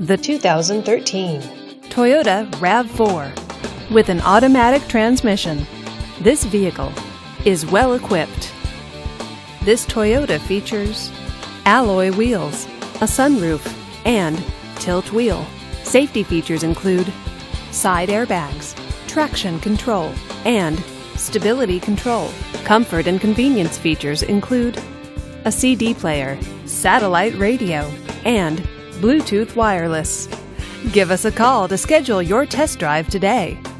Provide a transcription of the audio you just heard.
The 2013 Toyota RAV4 with an automatic transmission. This vehicle is well equipped. This Toyota features alloy wheels, a sunroof, and tilt wheel. Safety features include side airbags, traction control, and stability control. Comfort and convenience features include a CD player, satellite radio, and Bluetooth wireless. Give us a call to schedule your test drive today.